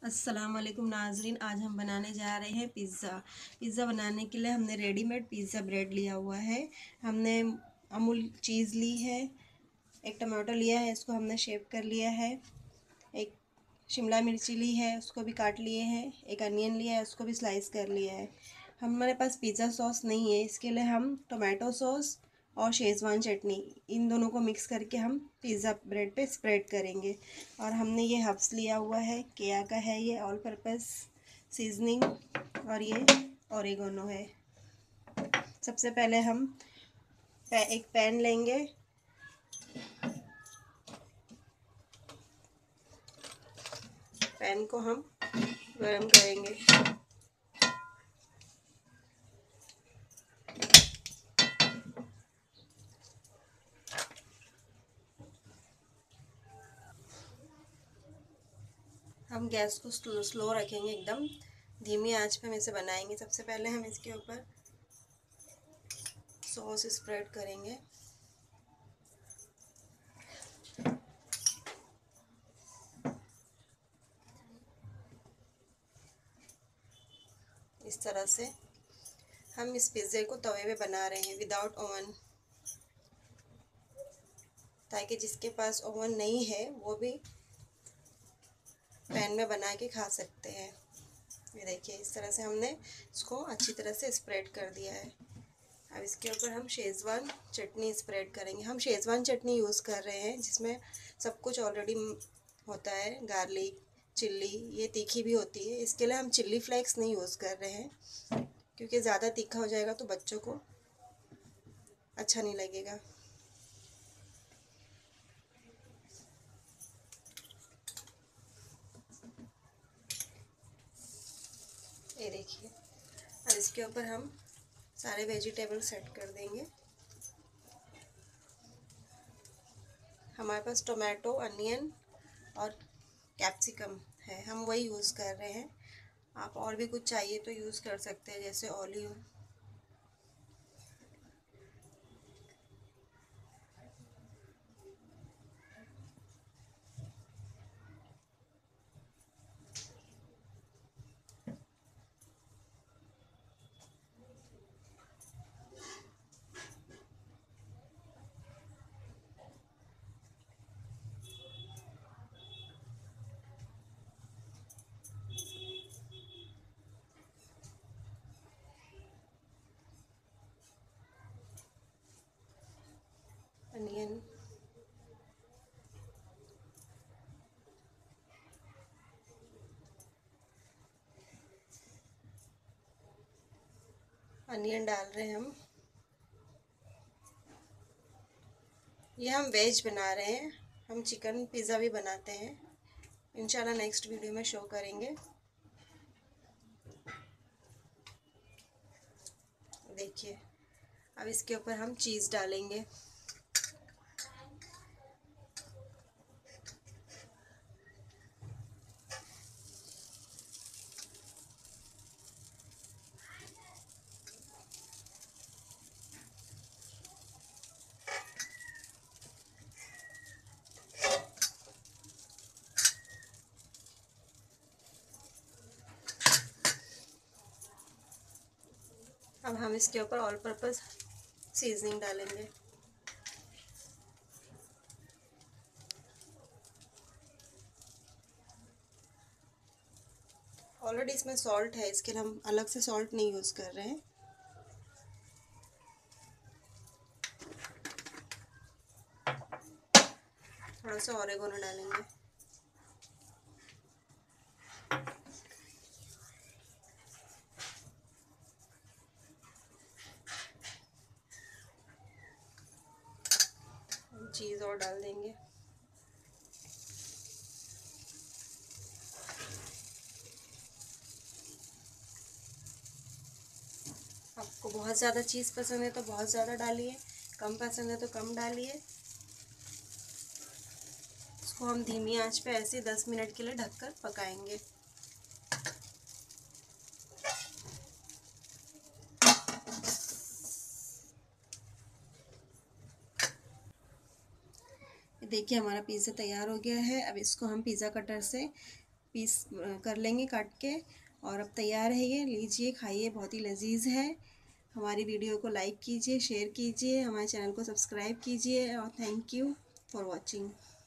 अस्सलाम वालेकुम नाजरीन। आज हम बनाने जा रहे हैं पिज़्ज़ा बनाने के लिए हमने रेडीमेड पिज़्ज़ा ब्रेड लिया हुआ है। हमने अमूल चीज़ ली है, एक टमाटो लिया है, इसको हमने शेप कर लिया है, एक शिमला मिर्ची ली है, उसको भी काट लिए हैं, एक अनियन लिया है, उसको भी स्लाइस कर लिया है। हमारे पास पिज़्ज़ा सॉस नहीं है, इसके लिए हम टोमेटो सॉस और शेज़वान चटनी इन दोनों को मिक्स करके हम पिज़्ज़ा ब्रेड पे स्प्रेड करेंगे। और हमने ये हब्स लिया हुआ है, केया का है, ये ऑल पर्पस सीजनिंग, और ये ओरिगेनो है। सबसे पहले हम एक पैन लेंगे, पैन को हम गरम करेंगे। हम गैस को स्लो रखेंगे, एकदम धीमी आंच पे हम इसे बनाएंगे। सबसे पहले हम इसके ऊपर सॉस स्प्रेड करेंगे। इस तरह से हम इस पिज़्ज़े को तवे पे बना रहे हैं विदाउट ओवन, ताकि जिसके पास ओवन नहीं है वो भी पैन में बना के खा सकते हैं। ये देखिए, इस तरह से हमने इसको अच्छी तरह से स्प्रेड कर दिया है। अब इसके ऊपर हम शेज़वान चटनी स्प्रेड करेंगे। हम शेज़वान चटनी यूज़ कर रहे हैं जिसमें सब कुछ ऑलरेडी होता है, गार्लिक, चिल्ली, ये तीखी भी होती है। इसके लिए हम चिल्ली फ्लेक्स नहीं यूज़ कर रहे हैं, क्योंकि ज़्यादा तीखा हो जाएगा तो बच्चों को अच्छा नहीं लगेगा। ये देखिए, और इसके ऊपर हम सारे वेजिटेबल सेट कर देंगे। हमारे पास टोमेटो, अनियन और कैप्सिकम है, हम वही यूज़ कर रहे हैं। आप और भी कुछ चाहिए तो यूज़ कर सकते हैं, जैसे ऑलिव। अनियन, अनियन डाल रहे हैं हम। ये हम वेज बना रहे हैं, हम चिकन पिज़्ज़ा भी बनाते हैं, इंशाल्लाह नेक्स्ट वीडियो में शो करेंगे। देखिए, अब इसके ऊपर हम चीज़ डालेंगे। अब हम इसके ऊपर ऑल पर्पस सीजनिंग डालेंगे। ऑलरेडी इसमें सॉल्ट है, इसके लिए हम अलग से सॉल्ट नहीं यूज़ कर रहे हैं। थोड़ा सा ओरिगेनो डालेंगे। चीज़ और डाल देंगे। आपको बहुत ज़्यादा चीज़ पसंद है तो बहुत ज़्यादा डालिए, कम पसंद है तो कम डालिए। इसको हम धीमी आंच पे ऐसे 10 मिनट के लिए ढककर पकाएंगे। देखिए, हमारा पिज़्ज़ा तैयार हो गया है। अब इसको हम पिज़्ज़ा कटर से पीस कर लेंगे काट के। और अब तैयार है ये, लीजिए खाइए, बहुत ही लजीज है। हमारी वीडियो को लाइक कीजिए, शेयर कीजिए, हमारे चैनल को सब्सक्राइब कीजिए और थैंक यू फॉर वॉचिंग।